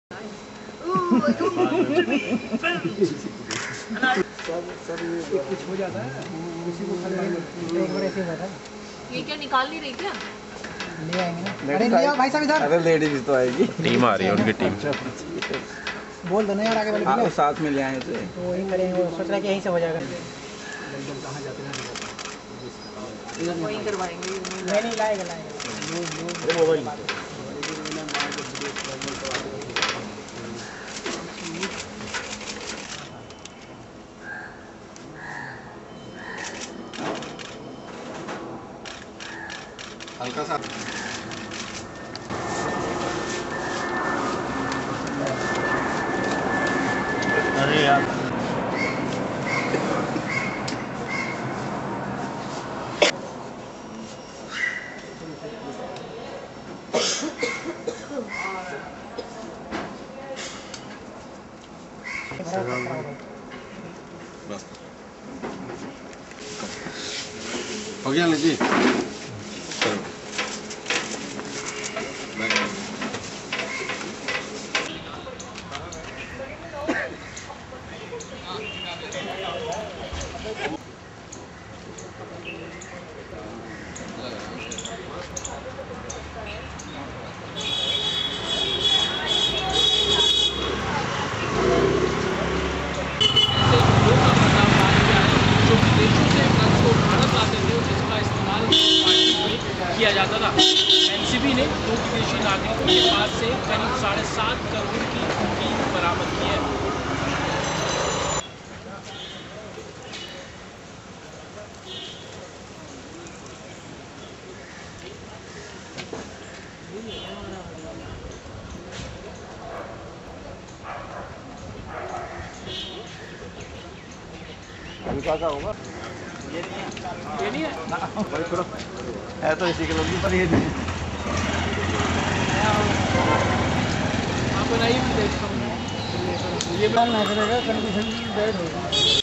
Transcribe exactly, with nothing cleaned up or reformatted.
कुछ हो जाता है किसी को खाली एक बार ऐसे होता है। ये क्या निकाल नहीं रही क्या? ले आएंगे ना। अरे ले आओ भाई साहब इधर। अरे लेडीज तो आएगी। टीम आ रही है उनकी टीम। बोल दो ना यार आगे वाले हाँ वो साथ में ले आए थे। तो वही करेंगे। वो सोच रहा है कि यहीं से हो जाएगा। वहीं करवाएंगे। नहीं नहीं लाएगा लाएगा। हल्का सा अरे यार हो गया जी। किया जाता था। एनसीबी ने दो विदेशी नागरिकों के पास से करीब साढ़े सात करोड़ की कोकीन बरामद की है। अभी क्या होगा? ये नहीं है, ये नहीं है है तो इसी के लोग पर ये नहीं। आप बनाइए, मैं देखता हूँ। ये बाल ना करेगा कंडीशन डेड होगा।